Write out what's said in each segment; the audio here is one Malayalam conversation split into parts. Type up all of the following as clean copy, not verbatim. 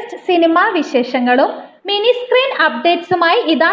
ലേറ്റസ്റ്റ് സിനിമ വിശേഷങ്ങളും മിനി സ്ക്രീൻ അപ്ഡേറ്റ്സുമായി ഇതാ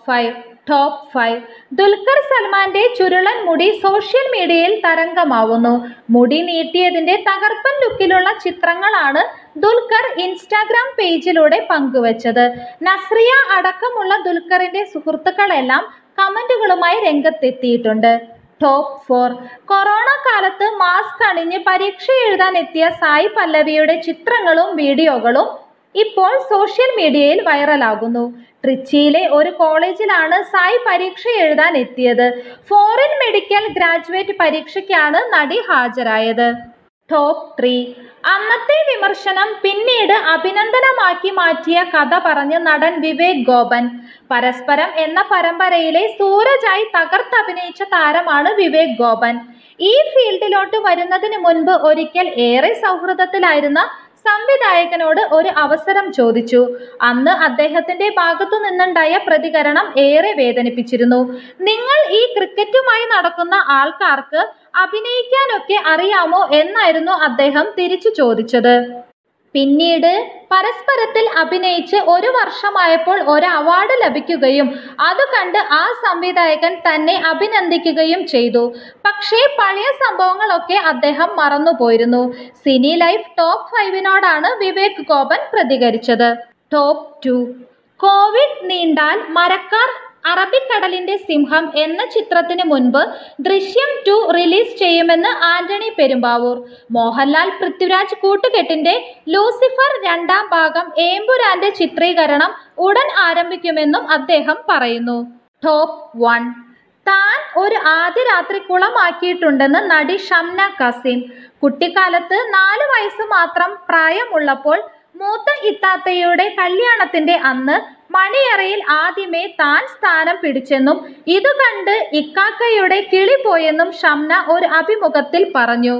ടോപ്പ് 5. ദുൽഖർ സൽമാന്റെ ചുരുളൻ മുടി സോഷ്യൽ മീഡിയയിൽ തരംഗമാവുന്നു. മുടി നീട്ടിയതിന്റെ തകർപ്പൻ ലുക്കിലുള്ള ചിത്രങ്ങളാണ് ദുൽഖർ ഇൻസ്റ്റാഗ്രാം പേജിലൂടെ പങ്കുവച്ചത്. നസ്രിയ അടക്കമുള്ള ദുൽഖറിന്റെ സുഹൃത്തുക്കളെല്ലാം കമന്റുകളുമായി രംഗത്തെത്തിയിട്ടുണ്ട്. ടോപ്പ് 4. കൊറോണ കാലത്ത് മാസ്ക് അണിഞ്ഞ് പരീക്ഷ എഴുതാൻ എത്തിയ സായി പല്ലവിയുടെ ചിത്രങ്ങളും വീഡിയോകളും ഇപ്പോൾ സോഷ്യൽ മീഡിയയിൽ വൈറലാകുന്നു. ട്രിച്ചിയിലെ ഒരു കോളേജിലാണ് സായി പരീക്ഷ എഴുതാൻ എത്തിയത്. ഫോറിൻ മെഡിക്കൽ ഗ്രാജുവേറ്റ് പരീക്ഷയ്ക്കാണ് നടി ഹാജരായത്. ടോപ്പ് 3. അന്നത്തെ വിമർശനം പിന്നീട് അഭിനന്ദനമാക്കി മാറ്റിയ കഥ പറഞ്ഞ് നടൻ വിവേക് ഗോപൻ. പരസ്പരം എന്ന പരമ്പരയിലെ സൂരജായി തകർത്തഭിനയിച്ച താരമാണ് വിവേക് ഗോപൻ. ഈ ഫീൽഡിലോട്ട് വരുന്നതിന് മുൻപ് ഒരിക്കൽ ഏറെ സൗഹൃദത്തിലായിരുന്ന സംവിധായകനോട് ഒരു അവസരം ചോദിച്ചു. അന്ന് അദ്ദേഹത്തിന്റെ ഭാഗത്തു നിന്നുണ്ടായ പ്രതികരണം ഏറെ വേദനിപ്പിച്ചിരുന്നു. നിങ്ങൾ ഈ ക്രിക്കറ്റുമായി നടക്കുന്ന ആൾക്കാർക്ക് അഭിനയിക്കാനൊക്കെ അറിയാമോ എന്നായിരുന്നു അദ്ദേഹം തിരിച്ചു ചോദിച്ചത്. പിന്നീട് പരസ്പരത്തിൽ അഭിനയിച്ച് 1 വർഷമായപ്പോൾ ഒരു അവാർഡ് ലഭിക്കുകയും അത് കണ്ട് ആ സംവിധായകൻ തന്നെ അഭിനന്ദിക്കുകയും ചെയ്തു. പക്ഷേ പഴയ സംഭവങ്ങളൊക്കെ അദ്ദേഹം മറന്നുപോയിരുന്നു. സിനി ലൈഫ് ടോപ്പ് 5നോടാണ് വിവേക് ഗോപൻ പ്രതികരിച്ചത്. ടോപ്പ് 2. കോവിഡ് നീണ്ടാൽ മരക്കാർ അറബിക്കടലിന്റെ സിംഹം എന്ന ചിത്രത്തിന് മുൻപ് ദൃശ്യം 2 റിലീസ് ചെയ്യുമെന്ന് ആന്റണി പെരുമ്പാവൂർ. മോഹൻലാൽ പൃഥ്വിരാജ് കൂട്ടുകെട്ടിന്റെ ലൂസിഫർ 2ാം ഭാഗം ഏമ്പുരാന്റെ ചിത്രീകരണം ഉടൻ ആരംഭിക്കുമെന്നും അദ്ദേഹം പറയുന്നു. ടോപ്പ് 1. താൻ ഒരു ആദ്യ രാത്രി കുളമാക്കിയിട്ടുണ്ടെന്ന് നടി ഷംന കാസിം. കുട്ടിക്കാലത്ത് 4 വയസ്സ് മാത്രം പ്രായമുള്ളപ്പോൾ മൂത്ത ഇത്താത്തയുടെ കല്യാണത്തിന്റെ അന്ന് മണിയറയിൽ ആദ്യമേ താൻ സ്ഥാനം പിടിച്ചെന്നും ഇതു കണ്ട് ഇക്കാക്കയുടെ കിളി പോയെന്നും ഷംന ഒരു അഭിമുഖത്തിൽ പറഞ്ഞു.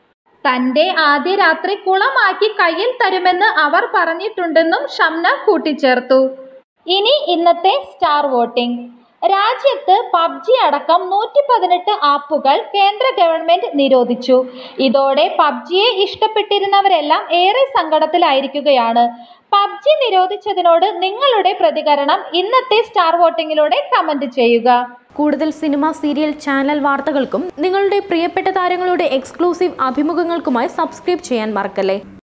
തന്റെ ആദ്യ രാത്രി കുളമാക്കി കയ്യിൽ തരുമെന്ന് അവർ പറഞ്ഞിട്ടുണ്ടെന്നും ഷംന കൂട്ടിച്ചേർത്തു. ഇനി ഇന്നത്തെ സ്റ്റാർ വോട്ടിംഗ്. രാജ്യത്ത് പബ്ജി അടക്കം 118 ആപ്പുകൾ കേന്ദ്ര ഗവൺമെന്റ് നിരോധിച്ചു. ഇതോടെ പബ്ജിയെ ഇഷ്ടപ്പെട്ടിരുന്നവരെല്ലാം ഏറെ സങ്കടത്തിലായിരിക്കുകയാണ്. പബ്ജി നിരോധിച്ചതിനോട് നിങ്ങളുടെ പ്രതികരണം ഇന്നത്തെ സ്റ്റാർ വോട്ടിങ്ങിലൂടെ കമന്റ് ചെയ്യുക. കൂടുതൽ സിനിമ, സീരിയൽ, ചാനൽ വാർത്തകൾക്കും നിങ്ങളുടെ പ്രിയപ്പെട്ട താരങ്ങളുടെ എക്സ്ക്ലൂസീവ് അഭിമുഖങ്ങൾക്കുമായി സബ്സ്ക്രൈബ് ചെയ്യാൻ മറക്കല്ലേ.